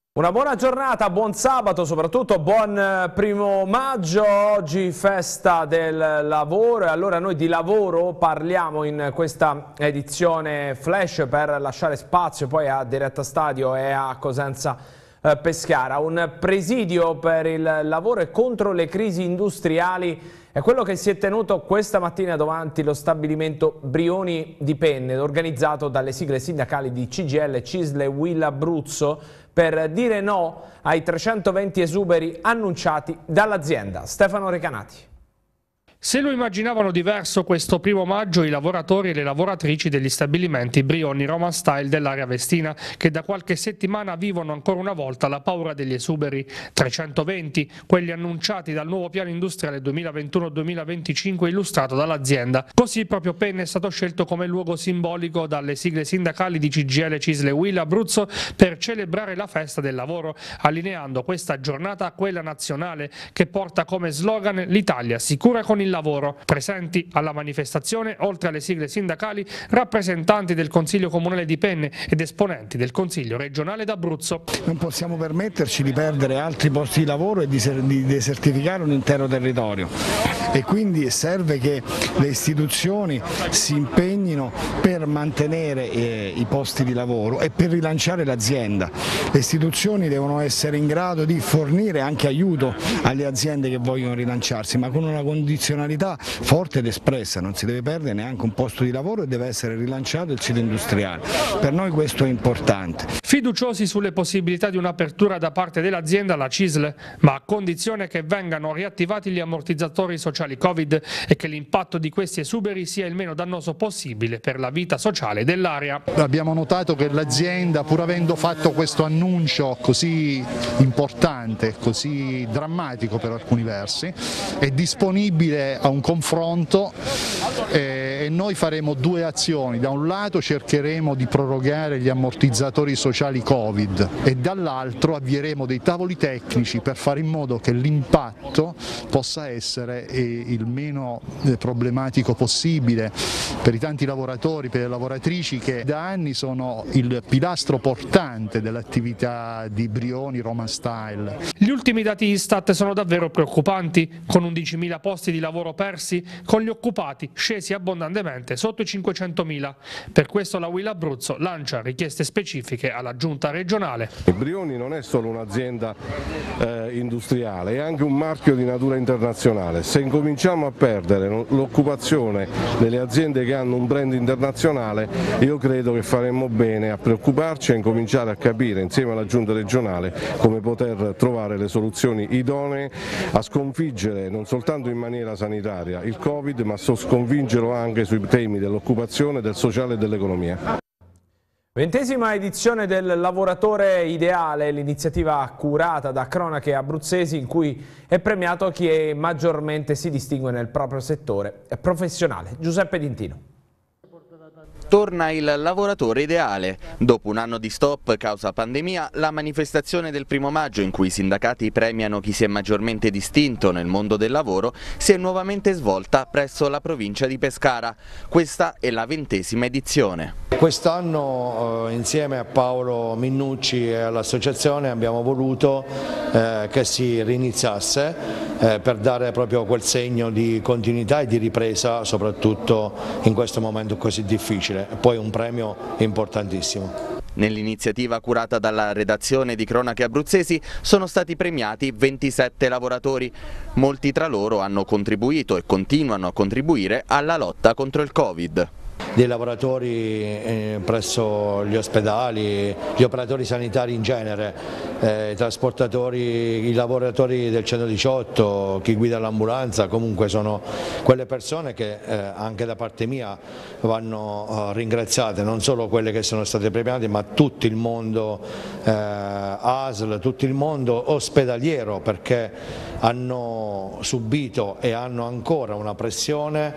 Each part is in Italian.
Una buona giornata, buon sabato, soprattutto buon primo maggio, oggi festa del lavoro e allora noi di lavoro parliamo in questa edizione flash per lasciare spazio poi a Diretta Stadio e a Cosenza Pescara. Un presidio per il lavoro e contro le crisi industriali è quello che si è tenuto questa mattina davanti lo stabilimento Brioni di Penne, organizzato dalle sigle sindacali di CGIL, CISL e UIL Abruzzo, per dire no ai 320 esuberi annunciati dall'azienda. Stefano Recanati. Se lo immaginavano diverso questo primo maggio i lavoratori e le lavoratrici degli stabilimenti Brioni Roman Style dell'area vestina, che da qualche settimana vivono ancora una volta la paura degli esuberi. 320, quelli annunciati dal nuovo piano industriale 2021-2025 illustrato dall'azienda. Così proprio Penne è stato scelto come luogo simbolico dalle sigle sindacali di CGIL, CISL e UIL Abruzzo per celebrare la festa del lavoro, allineando questa giornata a quella nazionale che porta come slogan l'Italia sicura con il lavoro. Presenti alla manifestazione, oltre alle sigle sindacali, rappresentanti del Consiglio Comunale di Penne ed esponenti del Consiglio regionale d'Abruzzo. Non possiamo permetterci di perdere altri posti di lavoro e di desertificare un intero territorio e quindi serve che le istituzioni si impegnino per mantenere i posti di lavoro e per rilanciare l'azienda. Le istituzioni devono essere in grado di fornire anche aiuto alle aziende che vogliono rilanciarsi, ma con una condizionalità forte ed espressa: non si deve perdere neanche un posto di lavoro e deve essere rilanciato il sito industriale. Per noi questo è importante. Fiduciosi sulle possibilità di un'apertura da parte dell'azienda, la CISL, ma a condizione che vengano riattivati gli ammortizzatori sociali Covid e che l'impatto di questi esuberi sia il meno dannoso possibile per la vita sociale dell'area. Abbiamo notato che l'azienda, pur avendo fatto questo annuncio così importante, così drammatico per alcuni versi, è disponibile a un confronto e noi faremo due azioni: da un lato cercheremo di prorogare gli ammortizzatori sociali Covid e dall'altro avvieremo dei tavoli tecnici per fare in modo che l'impatto possa essere il meno problematico possibile per i tanti lavoratori, per le lavoratrici che da anni sono il pilastro portante dell'attività di Brioni Roman Style. Gli ultimi dati Istat sono davvero preoccupanti, con 11.000 posti di lavoro persi, con gli occupati scesi abbondantemente sotto i 500.000. Per questo la UIL Abruzzo lancia richieste specifiche alla giunta regionale. Brioni non è solo un'azienda industriale, è anche un marchio di natura internazionale. Se incominciamo a perdere l'occupazione delle aziende che hanno un brand internazionale, io credo che faremmo bene a preoccuparci e incominciare a capire insieme alla giunta regionale come poter trovare le soluzioni idonee a sconfiggere non soltanto in maniera sanitaria il Covid, ma sconfiggerlo anche sui temi dell'occupazione, del sociale e dell'economia. 20ª edizione del Lavoratore Ideale, l'iniziativa curata da Cronache Abruzzesi in cui è premiato chi maggiormente si distingue nel proprio settore professionale. Giuseppe Dintino. Torna il lavoratore ideale. Dopo un anno di stop causa pandemia, la manifestazione del 1° maggio in cui i sindacati premiano chi si è maggiormente distinto nel mondo del lavoro si è nuovamente svolta presso la provincia di Pescara. Questa è la 20ª edizione. Quest'anno insieme a Paolo Minnucci e all'associazione abbiamo voluto che si riniziasse per dare proprio quel segno di continuità e di ripresa, soprattutto in questo momento così difficile. E poi un premio importantissimo. Nell'iniziativa curata dalla redazione di Cronache Abruzzesi sono stati premiati 27 lavoratori. Molti tra loro hanno contribuito e continuano a contribuire alla lotta contro il Covid. Dei lavoratori presso gli ospedali, gli operatori sanitari in genere, i trasportatori, i lavoratori del 118, chi guida l'ambulanza, comunque sono quelle persone che anche da parte mia vanno ringraziate, non solo quelle che sono state premiate, ma tutto il mondo ASL, tutto il mondo ospedaliero, perché hanno subito e hanno ancora una pressione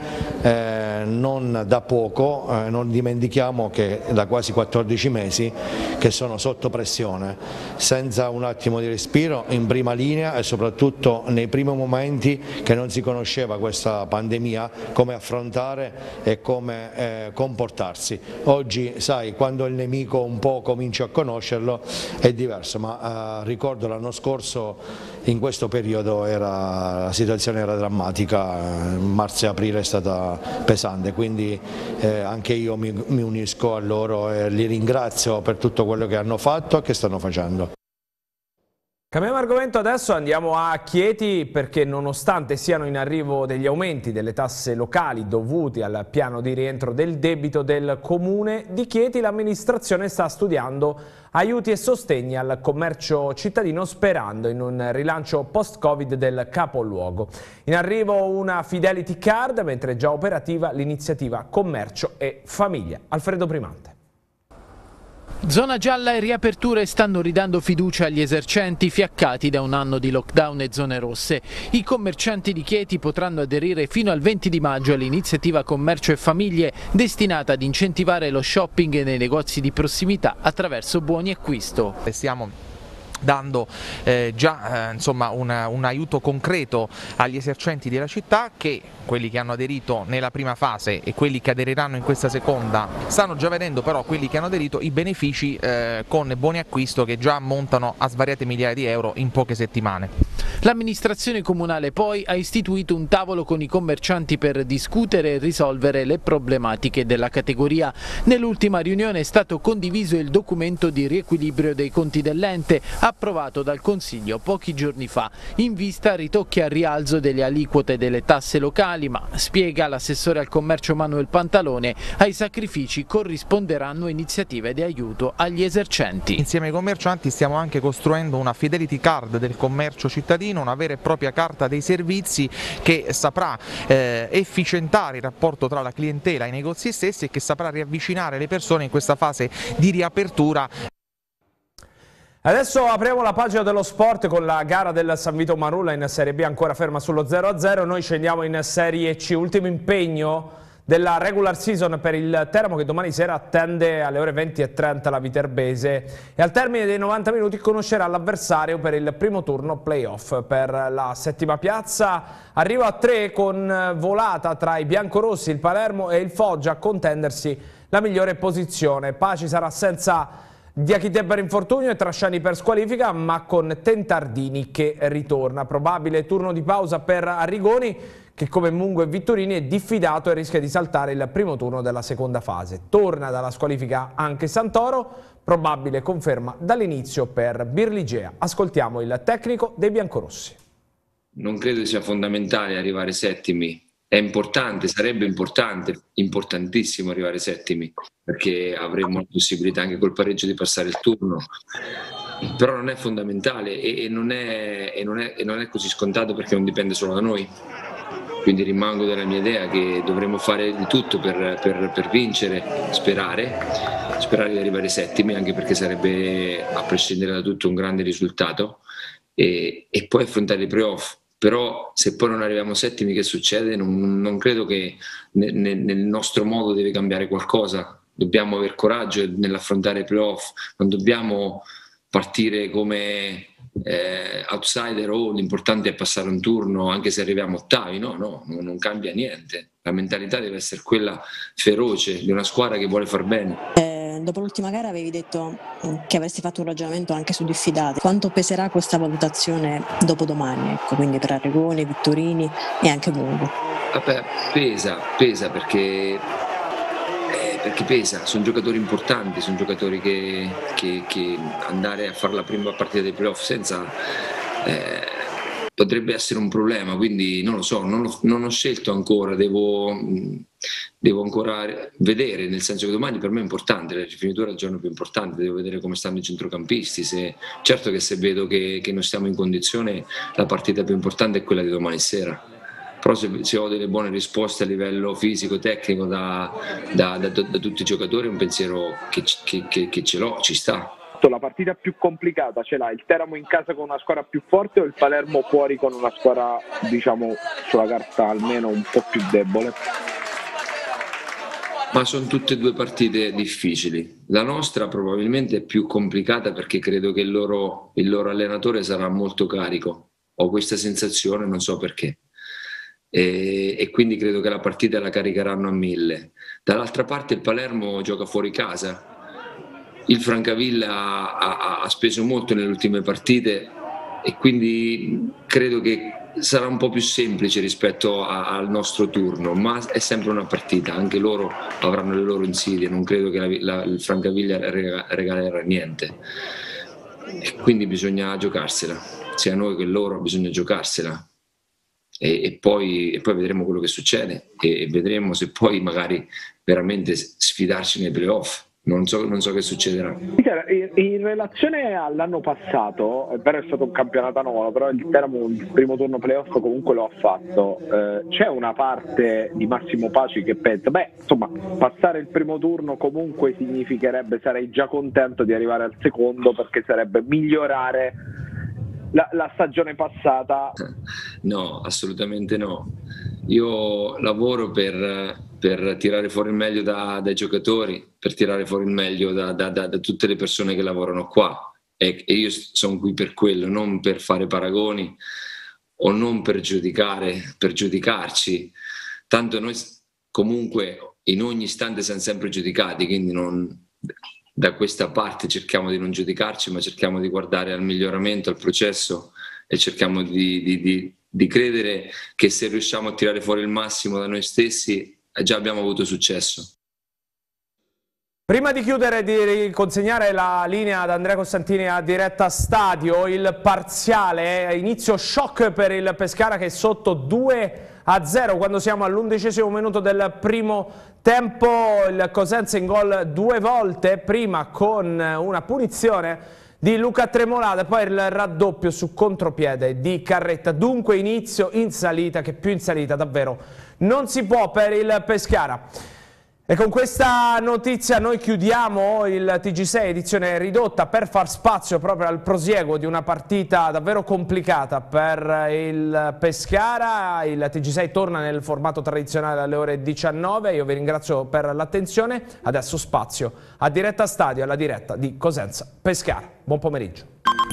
non da poco. Non dimentichiamo che da quasi 14 mesi che sono sotto pressione, senza un attimo di respiro, in prima linea e soprattutto nei primi momenti che non si conosceva questa pandemia, come affrontare e come comportarsi. Oggi sai, quando il nemico un po' cominci a conoscerlo, è diverso, ma ricordo l'anno scorso in questo periodo la situazione era drammatica, marzo e aprile è stata pesante, quindi anche io mi unisco a loro e li ringrazio per tutto quello che hanno fatto e che stanno facendo. Cambiamo argomento adesso, andiamo a Chieti perché nonostante siano in arrivo degli aumenti delle tasse locali dovuti al piano di rientro del debito del comune di Chieti, l'amministrazione sta studiando aiuti e sostegni al commercio cittadino sperando in un rilancio post-Covid del capoluogo. In arrivo una Fidelity Card, mentre è già operativa l'iniziativa Commercio e Famiglia. Alfredo Primante. Zona gialla e riaperture stanno ridando fiducia agli esercenti fiaccati da un anno di lockdown e zone rosse. I commercianti di Chieti potranno aderire fino al 20 di maggio all'iniziativa Commercio e Famiglie destinata ad incentivare lo shopping nei negozi di prossimità attraverso buoni acquisto. Stiamo dando insomma un aiuto concreto agli esercenti della città, che quelli che hanno aderito nella prima fase e quelli che aderiranno in questa seconda stanno già vedendo, però quelli che hanno aderito i benefici con buoni acquisto che già ammontano a svariate migliaia di euro in poche settimane. L'amministrazione comunale poi ha istituito un tavolo con i commercianti per discutere e risolvere le problematiche della categoria. Nell'ultima riunione è stato condiviso il documento di riequilibrio dei conti dell'ente approvato dal Consiglio pochi giorni fa, in vista a ritocchi al rialzo delle aliquote delle tasse locali, ma, spiega l'assessore al commercio Manuel Pantalone, ai sacrifici corrisponderanno iniziative di aiuto agli esercenti. Insieme ai commercianti stiamo anche costruendo una Fidelity Card del commercio cittadino, una vera e propria carta dei servizi che saprà efficientare il rapporto tra la clientela e i negozi stessi e che saprà riavvicinare le persone in questa fase di riapertura. Adesso apriamo la pagina dello sport con la gara del San Vito Marulla in Serie B ancora ferma sullo 0-0. Noi scendiamo in Serie C, ultimo impegno della regular season per il Teramo che domani sera attende alle ore 20:30 la Viterbese e al termine dei 90 minuti conoscerà l'avversario per il primo turno playoff. Per la settima piazza arriva a 3 con volata tra i biancorossi, il Palermo e il Foggia a contendersi la migliore posizione. Paci sarà senza Diachite per infortunio e Trasciani per squalifica, ma con Tentardini che ritorna. Probabile turno di pausa per Arrigoni, che come Mungo e Vittorini è diffidato e rischia di saltare il primo turno della seconda fase. Torna dalla squalifica anche Santoro, probabile conferma dall'inizio per Birligea. Ascoltiamo il tecnico dei biancorossi. Non credo sia fondamentale arrivare settimi. È importante, sarebbe importante, importantissimo arrivare settimi, perché avremmo la possibilità anche col pareggio di passare il turno, però non è fondamentale e non è così scontato perché non dipende solo da noi. Quindi rimango della mia idea che dovremmo fare di tutto per vincere, sperare di arrivare settimi, anche perché sarebbe, a prescindere da tutto, un grande risultato e poi affrontare i playoff. Però se poi non arriviamo settimi, che succede? Non credo che nel nostro modo deve cambiare qualcosa. Dobbiamo aver coraggio nell'affrontare i playoff, non dobbiamo partire come outsider o l'importante è passare un turno anche se arriviamo ottavi. No, non cambia niente. La mentalità deve essere quella feroce di una squadra che vuole far bene. Dopo l'ultima gara avevi detto che avresti fatto un ragionamento anche su diffidati. Quanto peserà questa valutazione dopo domani? Ecco, quindi per Arrigoni, Vittorini e anche Mungo. Vabbè, pesa perché pesa, sono giocatori importanti, sono giocatori che andare a fare la prima partita dei playoff senza potrebbe essere un problema, quindi non lo so, non ho scelto ancora, devo ancora vedere, nel senso che domani per me è importante, la rifinitura è il giorno più importante, devo vedere come stanno i centrocampisti, certo che se vedo che non stiamo in condizione, la partita più importante è quella di domani sera, però se ho delle buone risposte a livello fisico, tecnico da tutti i giocatori, è un pensiero che ce l'ho, ci sta. La partita più complicata ce l'ha il Teramo in casa con una squadra più forte o il Palermo fuori con una squadra, diciamo, sulla carta almeno un po' più debole? Ma sono tutte e due partite difficili. La nostra probabilmente è più complicata perché credo che il loro allenatore sarà molto carico. Ho questa sensazione, non so perché. E quindi credo che la partita la caricheranno a 1000. Dall'altra parte il Palermo gioca fuori casa. il Francavilla ha speso molto nelle ultime partite e quindi credo che sarà un po' più semplice rispetto al nostro turno, ma è sempre una partita, anche loro avranno le loro insidie, non credo che il Francavilla regalerà niente, e quindi bisogna giocarsela, sia noi che loro bisogna giocarsela e poi vedremo quello che succede e vedremo se poi magari veramente sfidarci nei playoff. Non so che succederà. In relazione all'anno passato, è vero, è stato un campionato anomalo, però il Teramo il primo turno playoff comunque lo ha fatto. C'è una parte di Massimo Paci che pensa, insomma, passare il primo turno comunque significherebbe, sarei già contento di arrivare al secondo perché sarebbe migliorare la stagione passata. No, assolutamente no. Io lavoro per tirare fuori il meglio dai giocatori, per tirare fuori il meglio da tutte le persone che lavorano qua e io sono qui per quello, non per fare paragoni o non per giudicarci. Tanto noi comunque in ogni istante siamo sempre giudicati, quindi da questa parte cerchiamo di non giudicarci, ma cerchiamo di guardare al miglioramento, al processo e cerchiamo di credere che se riusciamo a tirare fuori il massimo da noi stessi già abbiamo avuto successo. Prima di chiudere e di consegnare la linea ad Andrea Costantini a Diretta Stadio, il parziale, inizio shock per il Pescara che è sotto 2-0 quando siamo all'11° minuto del primo tempo. Il Cosenza in gol 2 volte, prima con una punizione di Luca Tremolada e poi il raddoppio su contropiede di Carretta. Dunque inizio in salita, che più in salita davvero non si può per il Pescara. E con questa notizia noi chiudiamo il TG6 edizione ridotta per far spazio proprio al prosieguo di una partita davvero complicata per il Pescara. Il TG6 torna nel formato tradizionale alle ore 19. Io vi ringrazio per l'attenzione. Adesso spazio a Diretta Stadio, alla diretta di Cosenza Pescara. Buon pomeriggio.